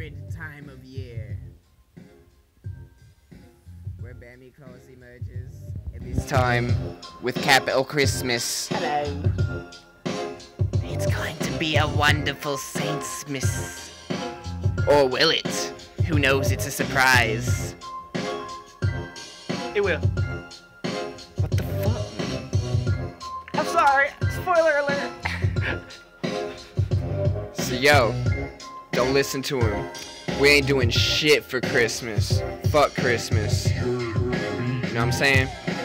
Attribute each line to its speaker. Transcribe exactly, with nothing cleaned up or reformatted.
Speaker 1: favorite time of year. Where Bammy Claus emerges at this time with capital Christmas.
Speaker 2: Hello.
Speaker 1: It's going to be a wonderful Saintsmas. Or will it? Who knows? It's a surprise.
Speaker 2: It will.
Speaker 1: What the fuck?
Speaker 2: I'm sorry. Spoiler alert.
Speaker 1: So yo, don't listen to him. We ain't doing shit for Christmas. Fuck Christmas. You know what I'm saying?